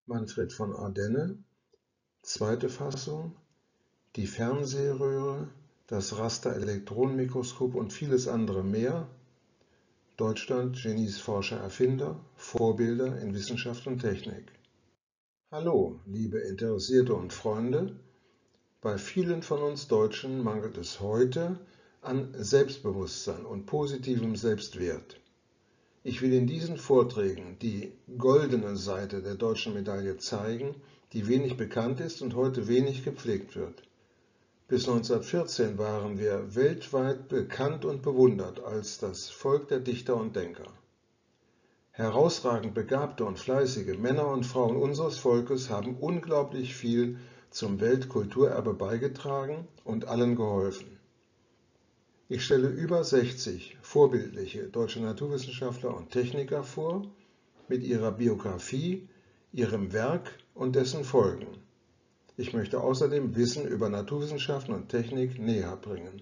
Manfred von Ardenne, zweite Fassung, die Fernsehröhre, das Rasterelektronenmikroskop und vieles andere mehr. Deutschland, Genies, Forscher, Erfinder, Vorbilder in Wissenschaft und Technik. Hallo, liebe Interessierte und Freunde. Bei vielen von uns Deutschen mangelt es heute an Selbstbewusstsein und positivem Selbstwert. Ich will in diesen Vorträgen die goldene Seite der deutschen Medaille zeigen, die wenig bekannt ist und heute wenig gepflegt wird. Bis 1914 waren wir weltweit bekannt und bewundert als das Volk der Dichter und Denker. Herausragend begabte und fleißige Männer und Frauen unseres Volkes haben unglaublich viel zum Weltkulturerbe beigetragen und allen geholfen. Ich stelle über 60 vorbildliche deutsche Naturwissenschaftler und Techniker vor, mit ihrer Biografie, ihrem Werk und dessen Folgen. Ich möchte außerdem Wissen über Naturwissenschaften und Technik näher bringen.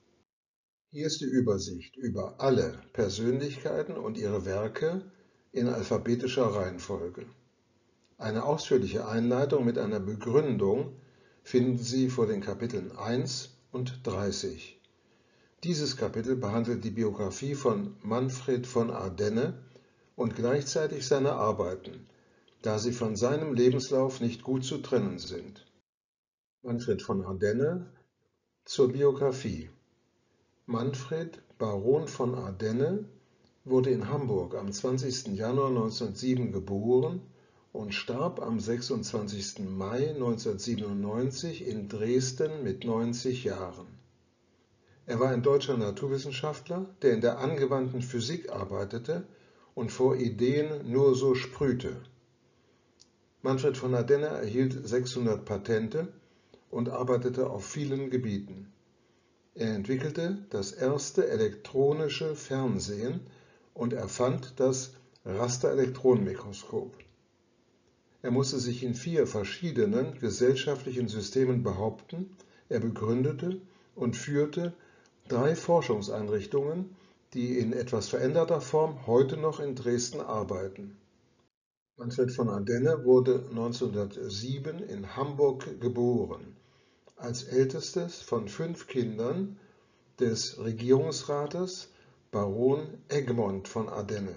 Hier ist die Übersicht über alle Persönlichkeiten und ihre Werke in alphabetischer Reihenfolge. Eine ausführliche Einleitung mit einer Begründung finden Sie vor den Kapiteln 1 und 30. Dieses Kapitel behandelt die Biografie von Manfred von Ardenne und gleichzeitig seine Arbeiten, da sie von seinem Lebenslauf nicht gut zu trennen sind. Manfred von Ardenne zur Biografie. Manfred Baron von Ardenne wurde in Hamburg am 20. Januar 1907 geboren und starb am 26. Mai 1997 in Dresden mit 90 Jahren. Er war ein deutscher Naturwissenschaftler, der in der angewandten Physik arbeitete und vor Ideen nur so sprühte. Manfred von Ardenne erhielt 600 Patente und arbeitete auf vielen Gebieten. Er entwickelte das erste elektronische Fernsehen und erfand das Rasterelektronenmikroskop. Er musste sich in 4 verschiedenen gesellschaftlichen Systemen behaupten. Er begründete und führte 3 Forschungseinrichtungen, die in etwas veränderter Form heute noch in Dresden arbeiten. Manfred von Ardenne wurde 1907 in Hamburg geboren, als ältestes von 5 Kindern des Regierungsrates Baron Egmont von Ardenne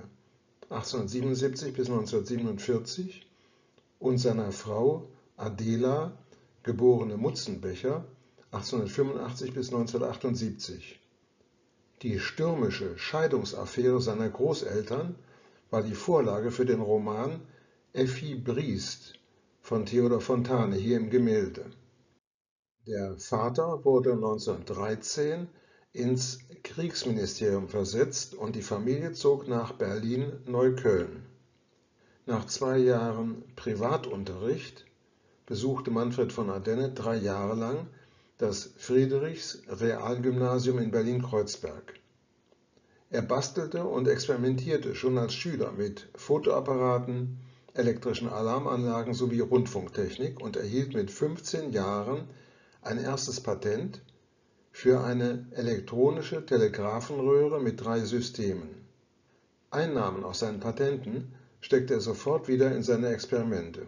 1877 bis 1947 und seiner Frau Adela, geborene Mutzenbecher, 1885 bis 1978. Die stürmische Scheidungsaffäre seiner Großeltern war die Vorlage für den Roman Effi Briest von Theodor Fontane hier im Gemälde. Der Vater wurde 1913 ins Kriegsministerium versetzt und die Familie zog nach Berlin-Neukölln. Nach 2 Jahren Privatunterricht besuchte Manfred von Ardenne 3 Jahre lang das Friedrichs-Realgymnasium in Berlin-Kreuzberg. Er bastelte und experimentierte schon als Schüler mit Fotoapparaten, elektrischen Alarmanlagen sowie Rundfunktechnik und erhielt mit 15 Jahren ein erstes Patent für eine elektronische Telegraphenröhre mit 3 Systemen. Einnahmen aus seinen Patenten steckte er sofort wieder in seine Experimente.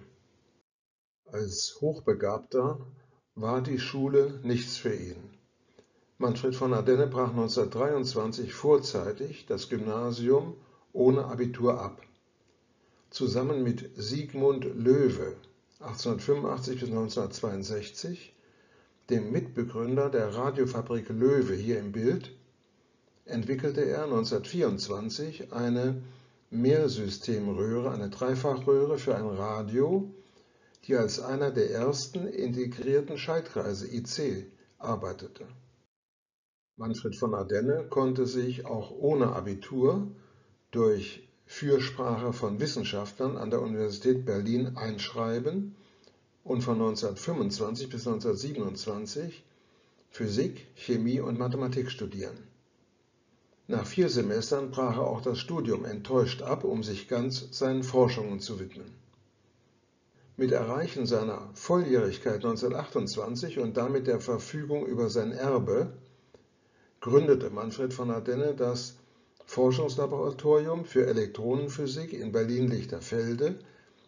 Als Hochbegabter war die Schule nichts für ihn. Manfred von Ardenne brach 1923 vorzeitig das Gymnasium ohne Abitur ab. Zusammen mit Sigmund Loewe 1885 bis 1962, dem Mitbegründer der Radiofabrik Loewe hier im Bild, entwickelte er 1924 eine Mehrsystemröhre, eine Dreifachröhre für ein Radio, die als einer der ersten integrierten Schaltkreise IC arbeitete. Manfred von Ardenne konnte sich auch ohne Abitur durch Fürsprache von Wissenschaftlern an der Universität Berlin einschreiben und von 1925 bis 1927 Physik, Chemie und Mathematik studieren. Nach 4 Semestern brach er auch das Studium enttäuscht ab, um sich ganz seinen Forschungen zu widmen. Mit Erreichen seiner Volljährigkeit 1928 und damit der Verfügung über sein Erbe gründete Manfred von Ardenne das Forschungslaboratorium für Elektronenphysik in Berlin-Lichterfelde,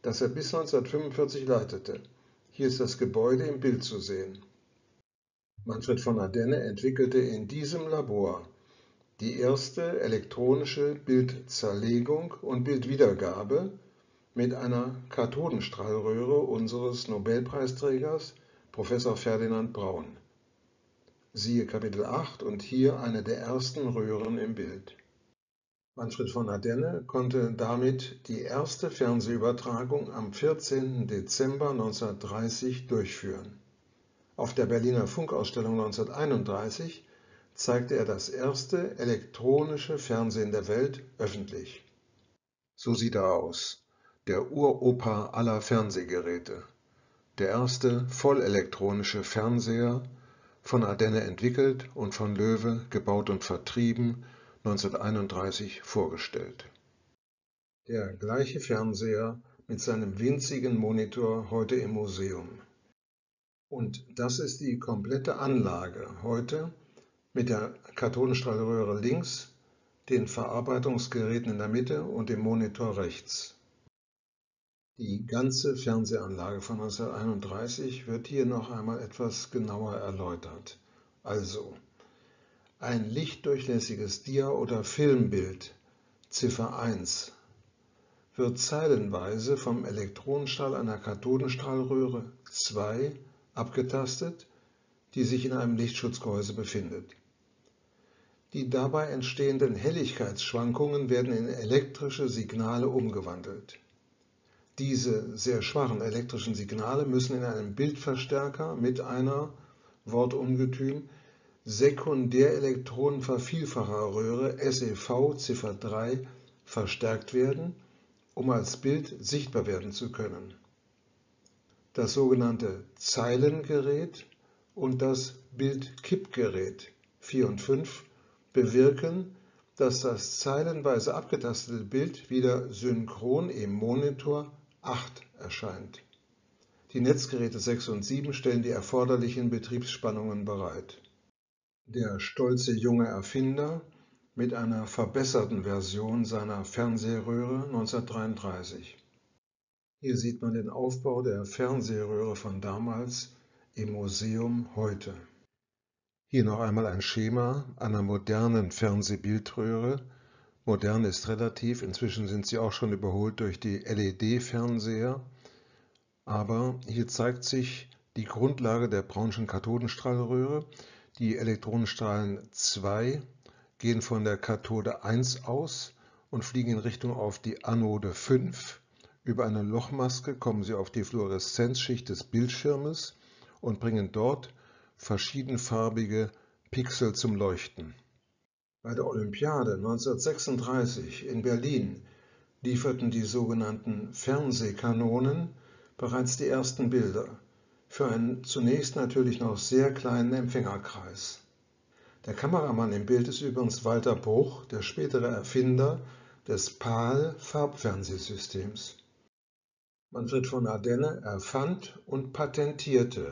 das er bis 1945 leitete. Hier ist das Gebäude im Bild zu sehen. Manfred von Ardenne entwickelte in diesem Labor die erste elektronische Bildzerlegung und Bildwiedergabe mit einer Kathodenstrahlröhre unseres Nobelpreisträgers Professor Ferdinand Braun. Siehe Kapitel 8 und hier eine der ersten Röhren im Bild. Manfred von Ardenne konnte damit die erste Fernsehübertragung am 14. Dezember 1930 durchführen. Auf der Berliner Funkausstellung 1931 zeigte er das erste elektronische Fernsehen der Welt öffentlich. So sieht er aus, der Uropa aller Fernsehgeräte. Der erste vollelektronische Fernseher, von Ardenne entwickelt und von Loewe gebaut und vertrieben, 1931 vorgestellt. Der gleiche Fernseher mit seinem winzigen Monitor heute im Museum. Und das ist die komplette Anlage heute mit der Kathodenstrahlröhre links, den Verarbeitungsgeräten in der Mitte und dem Monitor rechts. Die ganze Fernsehanlage von 1931 wird hier noch einmal etwas genauer erläutert. Also, ein lichtdurchlässiges Dia- oder Filmbild, Ziffer 1, wird zeilenweise vom Elektronenstrahl einer Kathodenstrahlröhre 2 abgetastet, die sich in einem Lichtschutzgehäuse befindet. Die dabei entstehenden Helligkeitsschwankungen werden in elektrische Signale umgewandelt. Diese sehr schwachen elektrischen Signale müssen in einem Bildverstärker mit einer, Wortungetüm, Sekundärelektronenvervielfacherröhre SEV Ziffer 3 verstärkt werden, um als Bild sichtbar werden zu können. Das sogenannte Zeilengerät und das Bildkippgerät 4 und 5 bewirken, dass das zeilenweise abgetastete Bild wieder synchron im Monitor 8 erscheint. Die Netzgeräte 6 und 7 stellen die erforderlichen Betriebsspannungen bereit. Der stolze junge Erfinder mit einer verbesserten Version seiner Fernsehröhre 1933. Hier sieht man den Aufbau der Fernsehröhre von damals im Museum heute. Hier noch einmal ein Schema einer modernen Fernsehbildröhre. Modern ist relativ, inzwischen sind sie auch schon überholt durch die LED-Fernseher. Aber hier zeigt sich die Grundlage der Brownschen Kathodenstrahlröhre. Die Elektronenstrahlen 2 gehen von der Kathode 1 aus und fliegen in Richtung auf die Anode 5. Über eine Lochmaske kommen sie auf die Fluoreszenzschicht des Bildschirmes und bringen dort verschiedenfarbige Pixel zum Leuchten. Bei der Olympiade 1936 in Berlin lieferten die sogenannten Fernsehkanonen bereits die ersten Bilder, für einen zunächst natürlich noch sehr kleinen Empfängerkreis. Der Kameramann im Bild ist übrigens Walter Bruch, der spätere Erfinder des PAL-Farbfernsehsystems. Manfred von Ardenne erfand und patentierte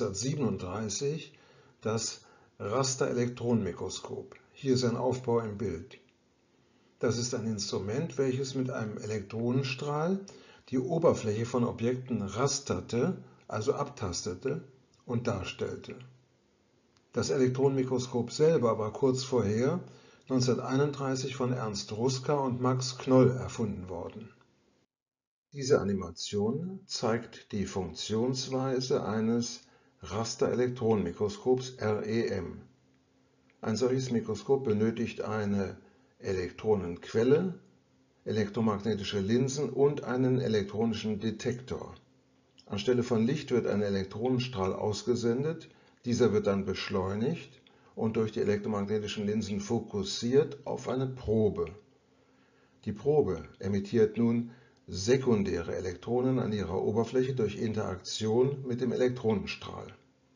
1937 das Rasterelektronenmikroskop. Hier sein Aufbau im Bild. Das ist ein Instrument, welches mit einem Elektronenstrahl die Oberfläche von Objekten rasterte, also abtastete und darstellte. Das Elektronenmikroskop selber war kurz vorher, 1931, von Ernst Ruska und Max Knoll erfunden worden. Diese Animation zeigt die Funktionsweise eines Rasterelektronenmikroskops REM. Ein solches Mikroskop benötigt eine Elektronenquelle, elektromagnetische Linsen und einen elektronischen Detektor. Anstelle von Licht wird ein Elektronenstrahl ausgesendet, dieser wird dann beschleunigt und durch die elektromagnetischen Linsen fokussiert auf eine Probe. Die Probe emittiert nun sekundäre Elektronen an ihrer Oberfläche durch Interaktion mit dem Elektronenstrahl.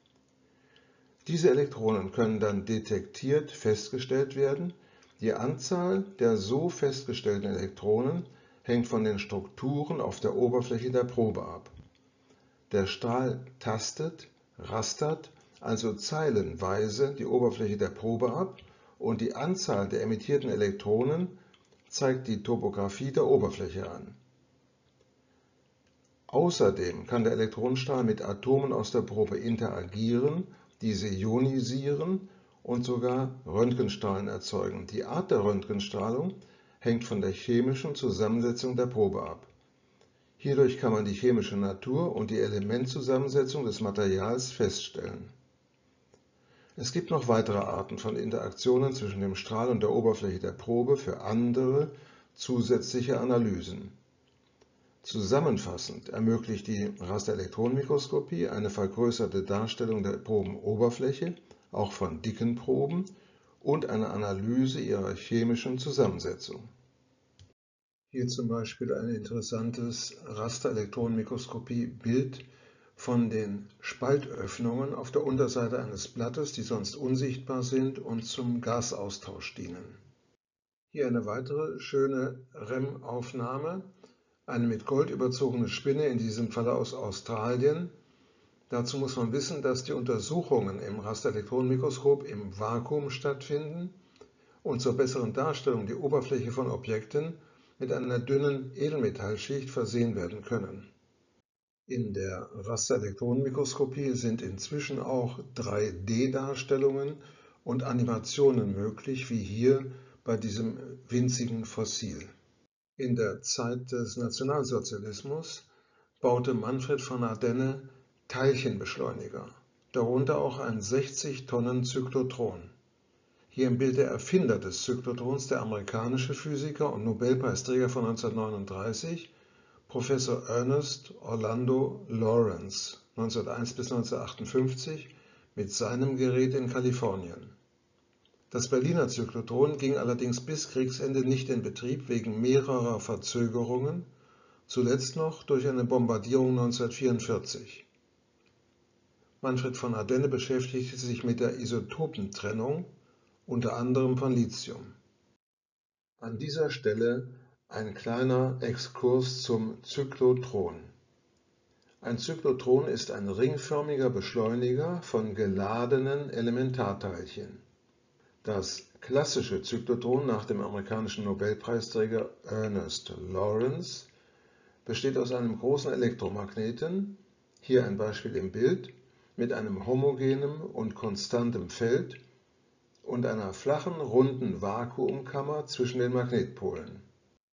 Diese Elektronen können dann detektiert festgestellt werden. Die Anzahl der so festgestellten Elektronen hängt von den Strukturen auf der Oberfläche der Probe ab. Der Strahl tastet, rastert also zeilenweise die Oberfläche der Probe ab und die Anzahl der emittierten Elektronen zeigt die Topographie der Oberfläche an. Außerdem kann der Elektronenstrahl mit Atomen aus der Probe interagieren, diese ionisieren und sogar Röntgenstrahlen erzeugen. Die Art der Röntgenstrahlung hängt von der chemischen Zusammensetzung der Probe ab. Hierdurch kann man die chemische Natur und die Elementzusammensetzung des Materials feststellen. Es gibt noch weitere Arten von Interaktionen zwischen dem Strahl und der Oberfläche der Probe für andere zusätzliche Analysen. Zusammenfassend ermöglicht die Rasterelektronenmikroskopie eine vergrößerte Darstellung der Probenoberfläche, auch von dicken Proben, und eine Analyse ihrer chemischen Zusammensetzung. Hier zum Beispiel ein interessantes Rasterelektronenmikroskopie-Bild von den Spaltöffnungen auf der Unterseite eines Blattes, die sonst unsichtbar sind und zum Gasaustausch dienen. Hier eine weitere schöne REM-Aufnahme, eine mit Gold überzogene Spinne, in diesem Falle aus Australien. Dazu muss man wissen, dass die Untersuchungen im Rasterelektronenmikroskop im Vakuum stattfinden und zur besseren Darstellung die Oberfläche von Objekten mit einer dünnen Edelmetallschicht versehen werden können. In der Rasterelektronenmikroskopie sind inzwischen auch 3D-Darstellungen und Animationen möglich, wie hier bei diesem winzigen Fossil. In der Zeit des Nationalsozialismus baute Manfred von Ardenne Teilchenbeschleuniger, darunter auch ein 60-Tonnen-Zyklotron. Hier im Bild der Erfinder des Zyklotrons, der amerikanische Physiker und Nobelpreisträger von 1939, Professor Ernest Orlando Lawrence, 1901 bis 1958, mit seinem Gerät in Kalifornien. Das Berliner Zyklotron ging allerdings bis Kriegsende nicht in Betrieb wegen mehrerer Verzögerungen, zuletzt noch durch eine Bombardierung 1944. Manfred von Ardenne beschäftigte sich mit der Isotopentrennung, unter anderem von Lithium. An dieser Stelle ein kleiner Exkurs zum Zyklotron. Ein Zyklotron ist ein ringförmiger Beschleuniger von geladenen Elementarteilchen. Das klassische Zyklotron nach dem amerikanischen Nobelpreisträger Ernest Lawrence besteht aus einem großen Elektromagneten, hier ein Beispiel im Bild, mit einem homogenen und konstantem Feld und einer flachen, runden Vakuumkammer zwischen den Magnetpolen.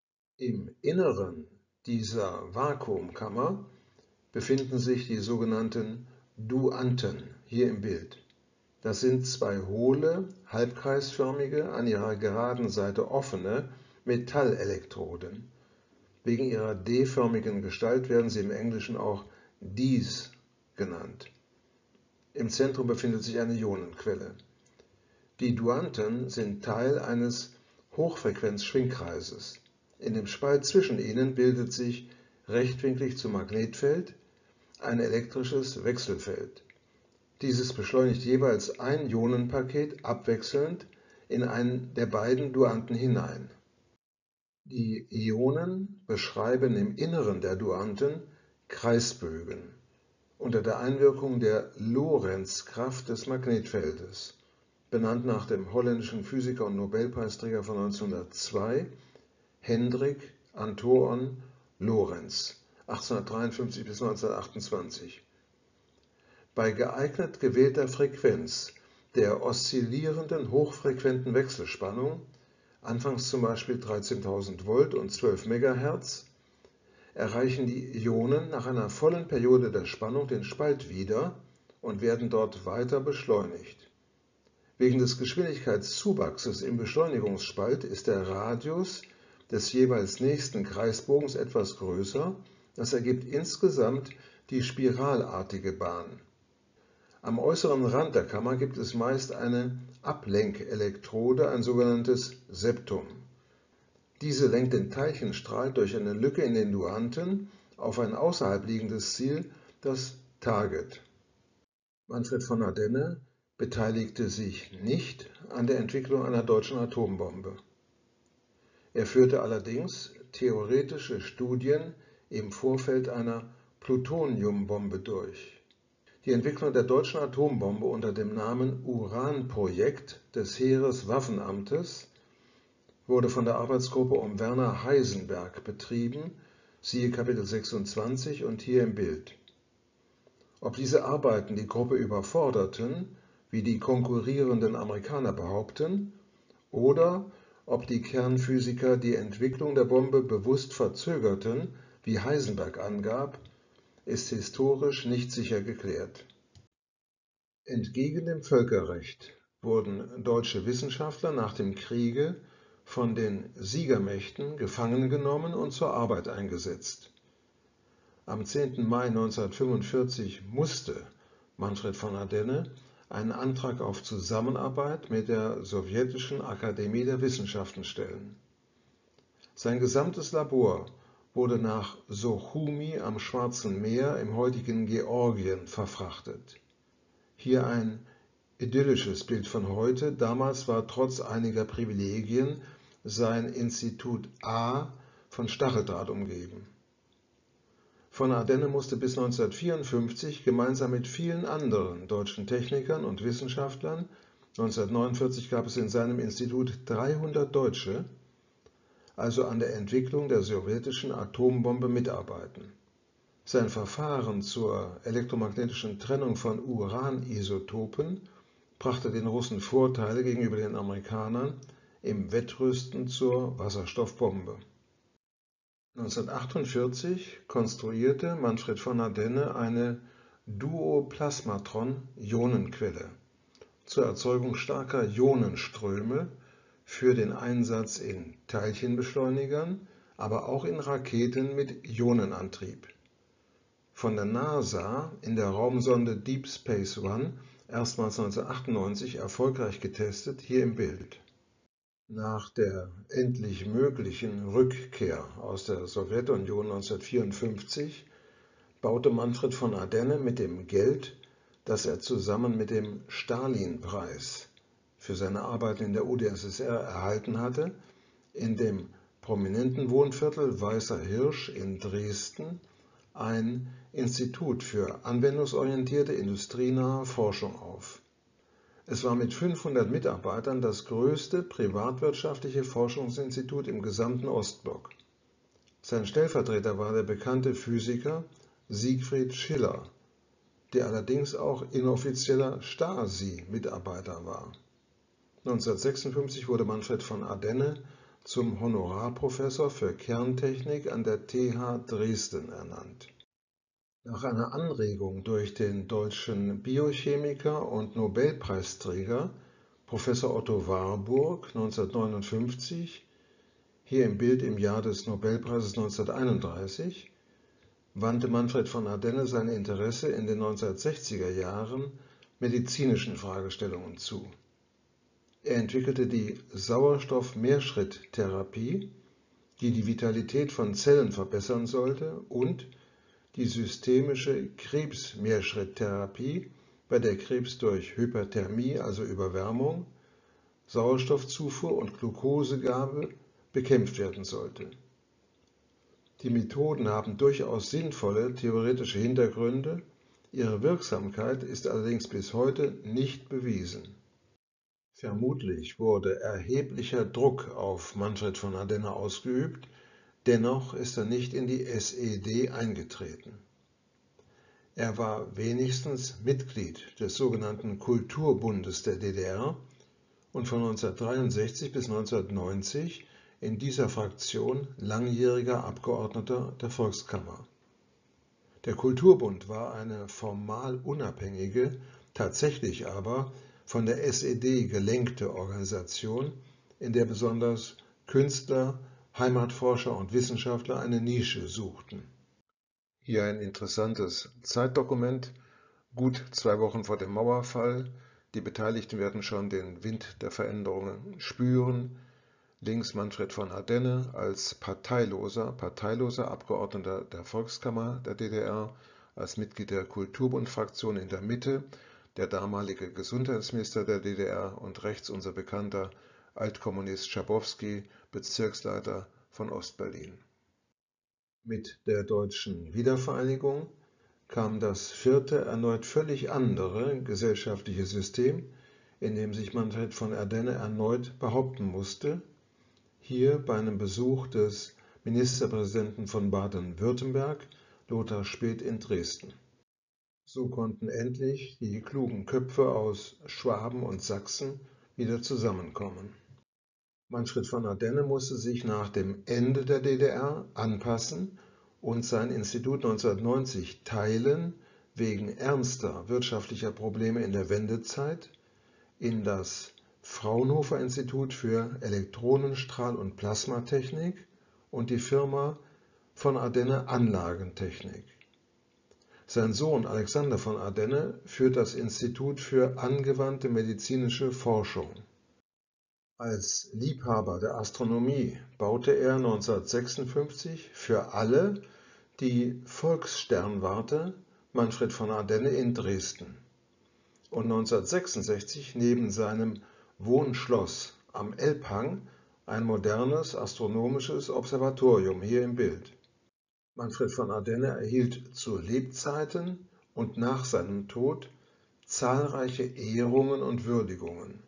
Im Inneren dieser Vakuumkammer befinden sich die sogenannten Duanten, hier im Bild. Das sind zwei hohle, halbkreisförmige, an ihrer geraden Seite offene Metallelektroden. Wegen ihrer D-förmigen Gestalt werden sie im Englischen auch Dies genannt. Im Zentrum befindet sich eine Ionenquelle. Die Duanten sind Teil eines Hochfrequenz-Schwingkreises. In dem Spalt zwischen ihnen bildet sich rechtwinklig zum Magnetfeld ein elektrisches Wechselfeld. Dieses beschleunigt jeweils ein Ionenpaket abwechselnd in einen der beiden Duanten hinein. Die Ionen beschreiben im Inneren der Duanten Kreisbögen unter der Einwirkung der Lorentzkraft des Magnetfeldes, benannt nach dem holländischen Physiker und Nobelpreisträger von 1902, Hendrik Antoon Lorentz, 1853 bis 1928. Bei geeignet gewählter Frequenz der oszillierenden hochfrequenten Wechselspannung, anfangs zum Beispiel 13.000 Volt und 12 MHz, erreichen die Ionen nach einer vollen Periode der Spannung den Spalt wieder und werden dort weiter beschleunigt. Wegen des Geschwindigkeitszuwachses im Beschleunigungsspalt ist der Radius des jeweils nächsten Kreisbogens etwas größer, das ergibt insgesamt die spiralartige Bahn. Am äußeren Rand der Kammer gibt es meist eine Ablenkelektrode, ein sogenanntes Septum. Diese lenkt den Teilchenstrahl durch eine Lücke in den Duanten auf ein außerhalb liegendes Ziel, das Target. Manfred von Ardenne beteiligte sich nicht an der Entwicklung einer deutschen Atombombe. Er führte allerdings theoretische Studien im Vorfeld einer Plutoniumbombe durch. Die Entwicklung der deutschen Atombombe unter dem Namen Uran-Projekt des Heereswaffenamtes wurde von der Arbeitsgruppe um Werner Heisenberg betrieben, Siehe Kapitel 26 und hier im Bild. Ob diese Arbeiten die Gruppe überforderten, wie die konkurrierenden Amerikaner behaupten, oder ob die Kernphysiker die Entwicklung der Bombe bewusst verzögerten, wie Heisenberg angab, ist historisch nicht sicher geklärt. Entgegen dem Völkerrecht wurden deutsche Wissenschaftler nach dem Kriege von den Siegermächten gefangen genommen und zur Arbeit eingesetzt. Am 10. Mai 1945 musste Manfred von Ardenne einen Antrag auf Zusammenarbeit mit der Sowjetischen Akademie der Wissenschaften stellen. Sein gesamtes Labor wurde nach Suchumi am Schwarzen Meer im heutigen Georgien verfrachtet. Hier ein idyllisches Bild von heute. Damals war trotz einiger Privilegien sein Institut A von Stacheldraht umgeben. Von Ardenne musste bis 1954 gemeinsam mit vielen anderen deutschen Technikern und Wissenschaftlern, 1949 gab es in seinem Institut 300 Deutsche, also an der Entwicklung der sowjetischen Atombombe mitarbeiten. Sein Verfahren zur elektromagnetischen Trennung von Uranisotopen brachte den Russen Vorteile gegenüber den Amerikanern im Wettrüsten zur Wasserstoffbombe. 1948 konstruierte Manfred von Ardenne eine Duoplasmatron-Ionenquelle zur Erzeugung starker Ionenströme für den Einsatz in Teilchenbeschleunigern, aber auch in Raketen mit Ionenantrieb. Von der NASA in der Raumsonde Deep Space One erstmals 1998 erfolgreich getestet, hier im Bild. Nach der endlich möglichen Rückkehr aus der Sowjetunion 1954 baute Manfred von Ardenne mit dem Geld, das er zusammen mit dem Stalin-Preis für seine Arbeiten in der UdSSR erhalten hatte, in dem prominenten Wohnviertel Weißer Hirsch in Dresden ein Institut für anwendungsorientierte industrienahe Forschung auf. Es war mit 500 Mitarbeitern das größte privatwirtschaftliche Forschungsinstitut im gesamten Ostblock. Sein Stellvertreter war der bekannte Physiker Siegfried Schiller, der allerdings auch inoffizieller Stasi-Mitarbeiter war. 1956 wurde Manfred von Ardenne zum Honorarprofessor für Kerntechnik an der TH Dresden ernannt. Nach einer Anregung durch den deutschen Biochemiker und Nobelpreisträger Professor Otto Warburg 1959, hier im Bild im Jahr des Nobelpreises 1931, wandte Manfred von Ardenne sein Interesse in den 1960er Jahren medizinischen Fragestellungen zu. Er entwickelte die Sauerstoff-Mehrschritt-Therapie, die die Vitalität von Zellen verbessern sollte, und die systemische Krebsmehrschritttherapie, bei der Krebs durch Hyperthermie, also Überwärmung, Sauerstoffzufuhr und Glukosegabe bekämpft werden sollte. Die Methoden haben durchaus sinnvolle theoretische Hintergründe, ihre Wirksamkeit ist allerdings bis heute nicht bewiesen. Vermutlich wurde erheblicher Druck auf Manfred von Ardenne ausgeübt, dennoch ist er nicht in die SED eingetreten. Er war wenigstens Mitglied des sogenannten Kulturbundes der DDR und von 1963 bis 1990 in dieser Fraktion langjähriger Abgeordneter der Volkskammer. Der Kulturbund war eine formal unabhängige, tatsächlich aber von der SED gelenkte Organisation, in der besonders Künstler, Heimatforscher und Wissenschaftler eine Nische suchten. Hier ein interessantes Zeitdokument, gut 2 Wochen vor dem Mauerfall. Die Beteiligten werden schon den Wind der Veränderungen spüren. Links Manfred von Ardenne als parteiloser Abgeordneter der Volkskammer der DDR, als Mitglied der Kulturbund-Fraktion in der Mitte, der damalige Gesundheitsminister der DDR und rechts unser bekannter Altkommunist Schabowski, Bezirksleiter von Ostberlin. Mit der deutschen Wiedervereinigung kam das vierte, erneut völlig andere gesellschaftliche System, in dem sich Manfred von Ardenne erneut behaupten musste, hier bei einem Besuch des Ministerpräsidenten von Baden-Württemberg, Lothar Späth in Dresden. So konnten endlich die klugen Köpfe aus Schwaben und Sachsen wieder zusammenkommen. Manfred von Ardenne musste sich nach dem Ende der DDR anpassen und sein Institut 1990 teilen wegen ernster wirtschaftlicher Probleme in der Wendezeit in das Fraunhofer-Institut für Elektronenstrahl- und Plasmatechnik und die Firma von Ardenne Anlagentechnik. Sein Sohn Alexander von Ardenne führt das Institut für angewandte medizinische Forschung. Als Liebhaber der Astronomie baute er 1956 für alle die Volkssternwarte Manfred von Ardenne in Dresden und 1966 neben seinem Wohnschloss am Elbhang ein modernes astronomisches Observatorium hier im Bild. Manfred von Ardenne erhielt zu Lebzeiten und nach seinem Tod zahlreiche Ehrungen und Würdigungen.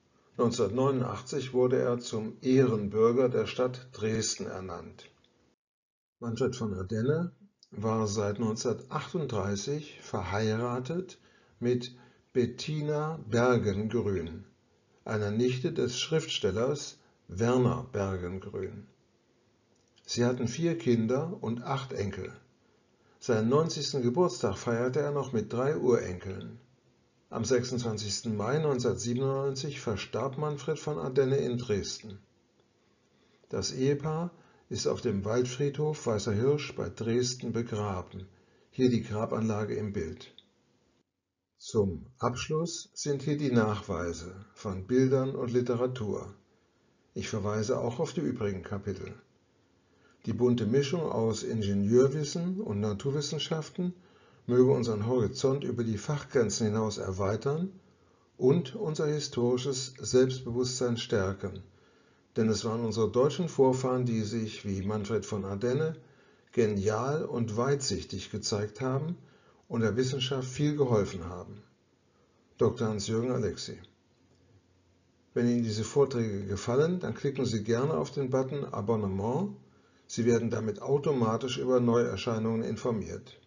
1989 wurde er zum Ehrenbürger der Stadt Dresden ernannt. Manfred von Ardenne war seit 1938 verheiratet mit Bettina Bergengrün, einer Nichte des Schriftstellers Werner Bergengrün. Sie hatten 4 Kinder und 8 Enkel. Seinen 90. Geburtstag feierte er noch mit 3 Urenkeln. Am 26. Mai 1997 verstarb Manfred von Ardenne in Dresden. Das Ehepaar ist auf dem Waldfriedhof Weißer Hirsch bei Dresden begraben. Hier die Grabanlage im Bild. Zum Abschluss sind hier die Nachweise von Bildern und Literatur. Ich verweise auch auf die übrigen Kapitel. Die bunte Mischung aus Ingenieurwissen und Naturwissenschaften möge unseren Horizont über die Fachgrenzen hinaus erweitern und unser historisches Selbstbewusstsein stärken, denn es waren unsere deutschen Vorfahren, die sich, wie Manfred von Ardenne, genial und weitsichtig gezeigt haben und der Wissenschaft viel geholfen haben. Dr. Hans-Jürgen Alexi. Wenn Ihnen diese Vorträge gefallen, dann klicken Sie gerne auf den Button Abonnement. Sie werden damit automatisch über Neuerscheinungen informiert.